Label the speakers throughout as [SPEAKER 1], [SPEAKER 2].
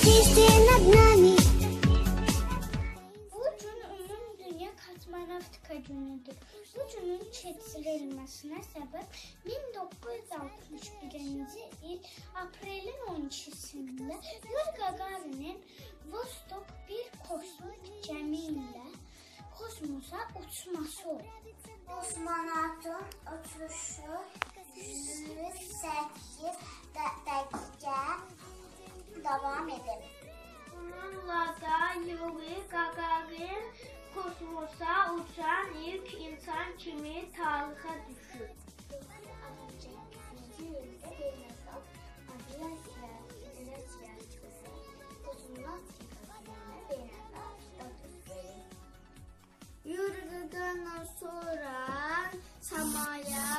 [SPEAKER 1] Созвездие над нами.
[SPEAKER 2] Bu gün Ümumi Dünya Kosmonavtika günüdür. Bu günün keçirilməsinə səbəb 1961-ci il aprelin 12-sində Yuri Gagarinin Vostok 1 kosmik gəmi ilə kosmosa uçması oldu.
[SPEAKER 3] Kosmonavtın uçuşu 108 dəqiqə davam edir.
[SPEAKER 2] Bununla da Yuri Gagarin kosmosa uçan ilk insan kimi tarixə düşür. Yuri Gagarin'den sonra samaya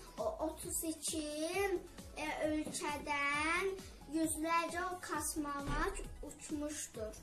[SPEAKER 2] 32 ölkədən yüzlərcə kosmonavt uçmuşdur.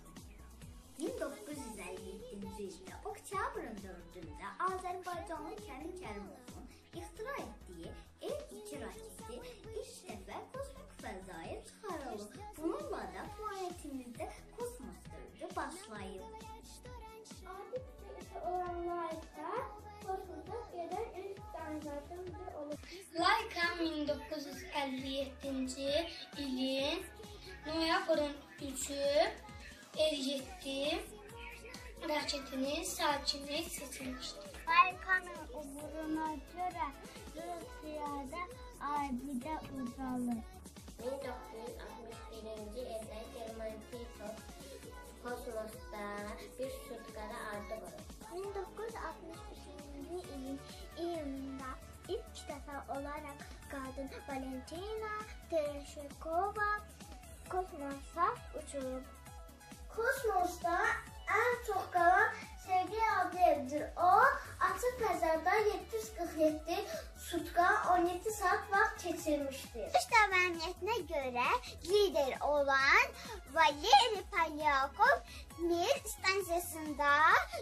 [SPEAKER 4] 1957-ci ildə oktyabrın 4-də Azərbaycanlı Kərim Kərimovun ixtira etdiyi El-2 raketi ilk dəfə kosmik fəzaya çıxarılıb. Bununla da planetimizdə kosmos dövrü başlayıb.
[SPEAKER 2] Adi kütlesi olanlar da kosmosa gedən ilk danışlardan biri olur. Laika 1957-ci ilin noyabrın 3-ü El-7 raketinin sakini seçilmiştir.
[SPEAKER 3] Laika'nın uğruna görə Rusiyada abidə uzalır.
[SPEAKER 5] 1961-ci ildə German Titov kosmosda bir sutkada ardı vurur.
[SPEAKER 3] 1965-ci ilin iyununda ilk dəfə olaraq qadın Valentina Tereshkova kosmosa uçurub.
[SPEAKER 2] Kosmosda en çok qalan Sergey Avdeyevdir. O, açıq fəzada 747 sutka 17 saat vaxt keçirmişdir.
[SPEAKER 3] Üç davamiyyətinə görə lider olan Valeri Polyakov Mir stansiyasında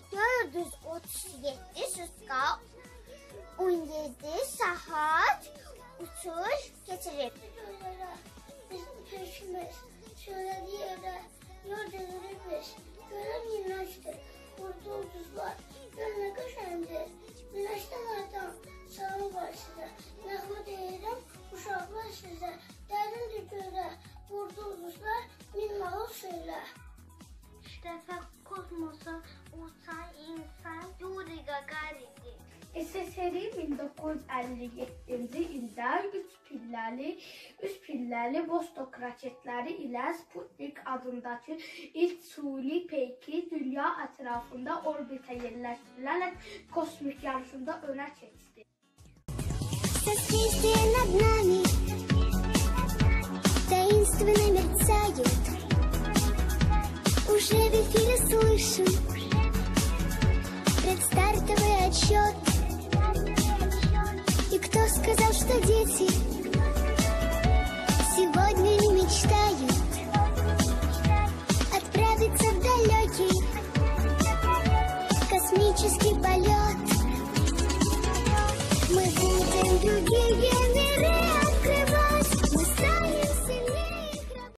[SPEAKER 3] 437 sutka 17 saat uçuş keçirib.
[SPEAKER 2] Bizim peşimiz söylediği yere yol devirilmiş. Gören minnaçtır. Burada ulduzlar. Gönle köşendir. Minnaçtan adam sağım var size. Nəğmə deyirəm uşaqlar sizə. Dərindir görə. Burada ulduzlar min nağıl söylə.
[SPEAKER 3] Üç dəfə kosmosa uçan insan Yuri Gagarin'dir.
[SPEAKER 2] SSRİ 1957-ci ildə üç pilləli Vostok raketləri ilə Sputnik adındakı ilk suli peyki dünya ətrafında orbitə yerləşdirilərək kosmik yarışında önə keçdi.
[SPEAKER 1] Созвездие над нами таинственно мерцают. Уже в эфире слышим предстартовый отсчет. И кто сказал, что дети сегодня не мечтают отправиться в далекий космический полет? Мы будем другие.